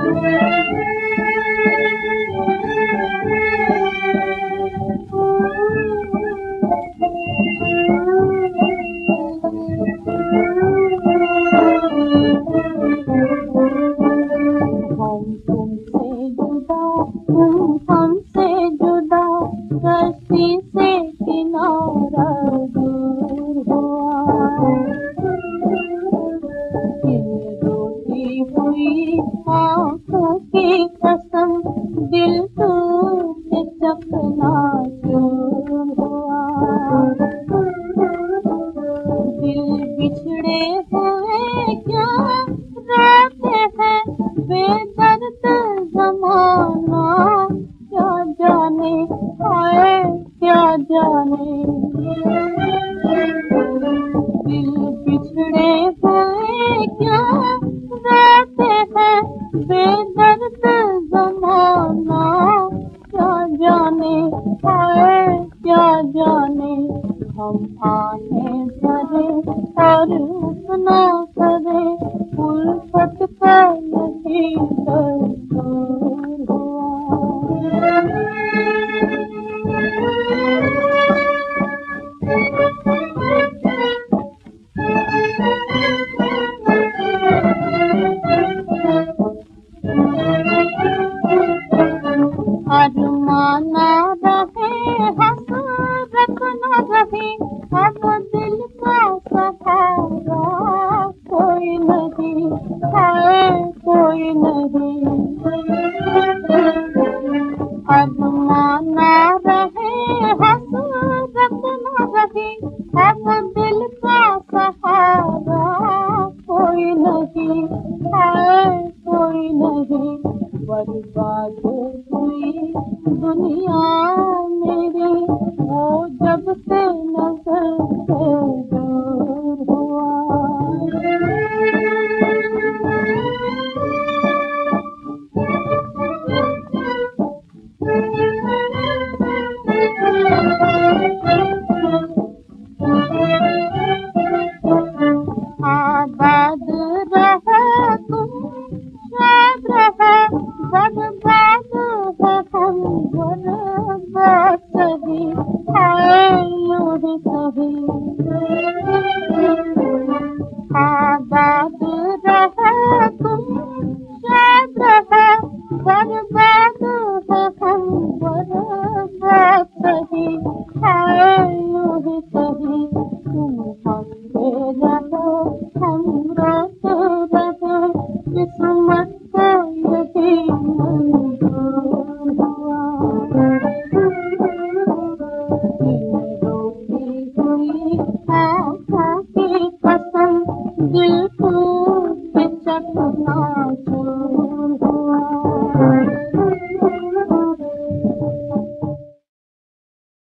हमसे जुदा कश्ती से किनारा दूर हुआ। रोती हुई आँखों की कसम दिल टूट चकनाचूर हुआ। दिल बिछड़े हुए क्या रोते हैं बेदर्द ज़माना, क्या जाने आए क्या जाने। दिल बिछड़े हुए क्या रोते हैं बेदर्द ज़माना, क्या जाने आए क्या जाने। हम आहें भरे और अपना करे उल्फत का यही दस्तूर हुआ। अरमाना रहे हसरत न रही, अब दिल का सहारा कोई नहीं, हाय कोई नहीं। अरमाना रहे हसरत न रही, अब दिल का सहारा कोई नहीं, हाय कोई नहीं। बर्बाद हुई दुनिया मेरी वो जब से नजर से दूर हुआ। आबाद रहो तुम शाद रहो, बर्बाद हो हम बर्बाद सही, हाय यूं ही सही। आबाद रहो तुम शाद रहो, बर्बाद हो हम बर्बाद सही, हाय यूं ही सही। तुम हंसते रहो हम रोते रहो, किस्मत को यही मंजूर हुआ। रोती हुई आँखों